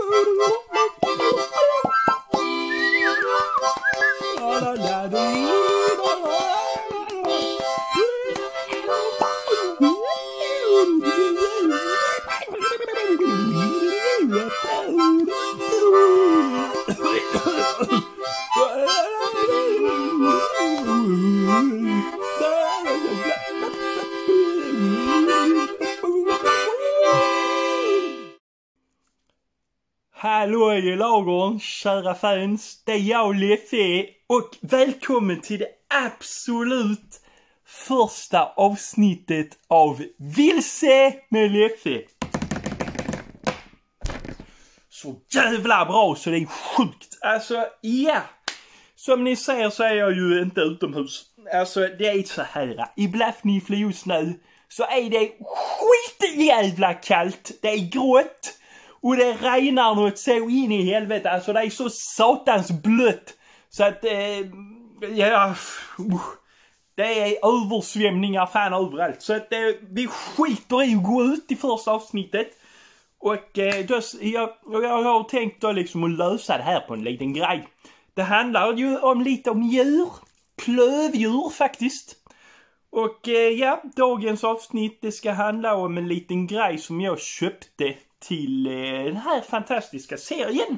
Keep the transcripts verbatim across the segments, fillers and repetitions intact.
Hallå i lagren, kära fans. Det är jag, Leffe, och välkommen till det absolut första avsnittet av Vilse med Leffe. Så jävla bra så det är sjukt. Alltså, ja. Som ni ser så är jag ju inte utomhus. Alltså, det är så här. I Blaffnifle just nu så är det skitjävla kallt. Det är grått. Och det regnar något så in i helvete. Alltså det är så satans blött. Så att, eh, ja, det är översvämningar fan överallt. Så att eh, vi skiter i att gå ut i första avsnittet. Och eh, då, jag, jag har tänkt då liksom att lösa det här på en liten grej. Det handlar ju om lite om djur. Klövdjur faktiskt. Och eh, ja, dagens avsnitt det ska handla om en liten grej som jag köpte till eh, den här fantastiska serien.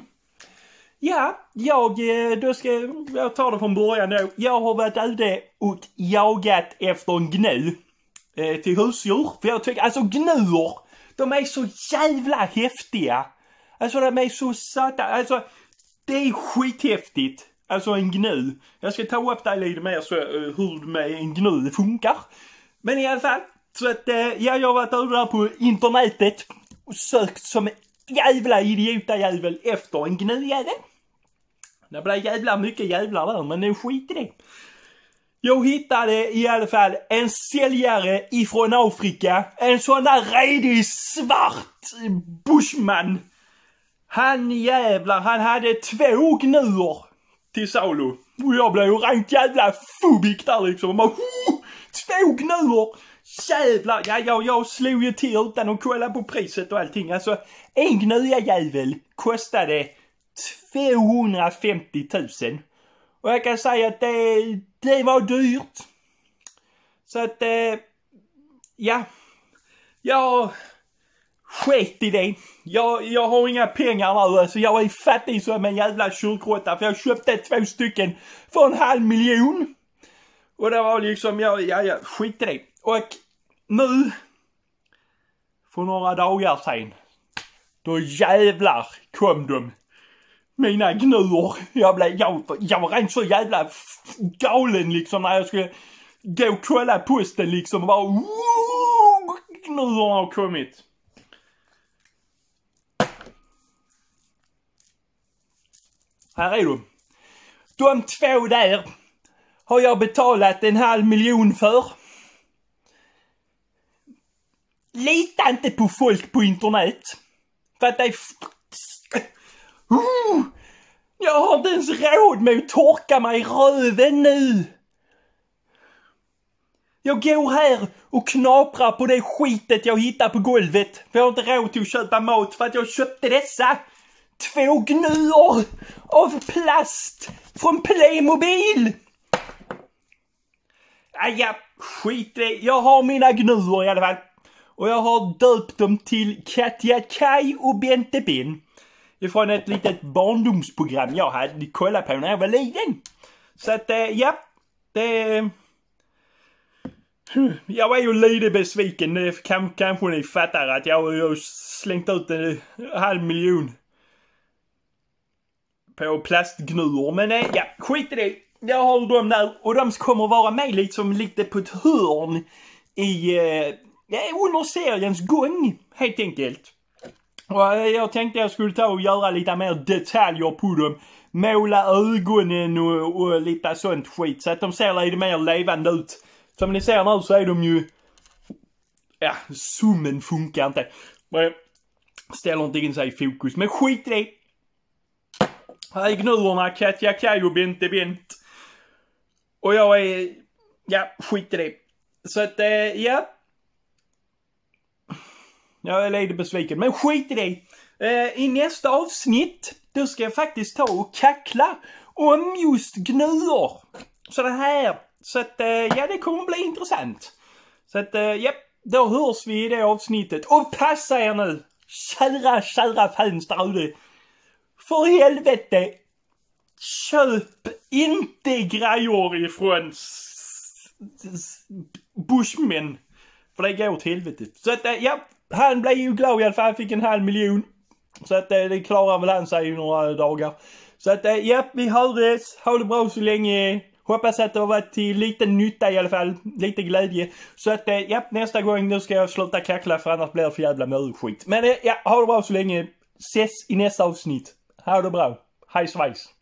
Ja, jag, eh, då ska jag ta det från början då. Jag har varit ute och jagat efter en gnu eh, till husdjur. För jag tycker, alltså gnuer, de är så jävla häftiga. Alltså de är så söta, alltså det är skithäftigt. Alltså en gnu. Jag ska ta upp det lite mer så uh, hur med en gnu funkar. Men i alla fall, så att uh, ja, jag har varit över där på internetet och sökt som jävla idiotjävel efter en gnujävel. Det blir jävla mycket jävlar där, men det är skit i det. Jag hittade i alla fall en säljare ifrån Afrika. En sån där redig svart bushman. Han jävlar, han hade två gnuer till salu. Och jag blev ju rent jävla fobik där liksom. Och bara, två gnuer! Jävlar! Ja, jag, jag slog ju till utan att kolla på priset och allting. Alltså, en gnuja jävel kostade tvåhundrafemtio tusen. Och jag kan säga att det, det var dyrt. Så att, eh, ja. Jag skit i det. Jag, jag har inga pengar nu. Alltså jag är fattig som en jävla kyrkråtta. För jag köpte två stycken för en halv miljon. Och det var liksom, ja, ja, ja, skit i det. Och nu, för några dagar sedan, då jävlar kom de. Mina gnuer. Jag blev, jag, jag var rent så jävla galen liksom när jag skulle gå och kolla posten liksom. Och bara, gnuerna har kommit. Här är de. De två där har jag betalat en halv miljon för. Lita inte på folk på internet. För att det är... Uh, jag har inte ens råd med att torka mig i röven nu. Jag går här och knaprar på det skitet jag hittar på golvet. För jag har inte råd till att köpa mat för att jag köpte dessa. Två gnuer av plast från Playmobil. Ja, skit det. Jag har mina gnuer i alla fall. Och jag har döpt dem till Katja Kaj och Bente Ben. Ifrån ett litet barndomsprogram jag hade kollat på när jag var liten. Så att, ja. Det... Jag var ju lite besviken. Kanske ni fattar att jag har slängt ut en halv miljon på plastgnuer. Men ja, skit i det. Jag har dem där och de kommer vara med liksom lite på ett hörn i ja, under seriens gång helt enkelt. Och jag tänkte jag skulle ta och göra lite mer detaljer på dem. Måla ögonen och, och lite sånt skit så att de ser lite mer levande ut. Som ni ser nu så är de ju... Ja, zoomen funkar inte. Men ställer inte in sig i fokus. Men skit i det. Här är gnuerna, Katja Kaj och Bente Bent. Och jag är... Ja, skit i det. Så att, ja. Jag är lite besviken, men skit i det. Uh, I nästa avsnitt, då ska jag faktiskt ta och kackla om just gnur. Så det här, så att uh, ja, det kommer bli intressant. Så att uh, ja, då hörs vi i det avsnittet. Och passa er nu, kära, kära fans där ute. För helvete, köp inte grejer ifrån Bushman. För det går åt helvete. Så att ja, han blev ju glad i alla fall. Han fick en halv miljon. Så att det klarar väl han sig i några dagar. Så att ja, vi hörs. Ha det bra så länge. Hoppas att det har varit till lite nytta i alla fall. Lite glädje. Så att ja, nästa gång då ska jag sluta kackla, för annars blir det för jävla mycket skit. Men ja, ha det bra så länge. Ses i nästa avsnitt. Ha det bra. Hej svejs.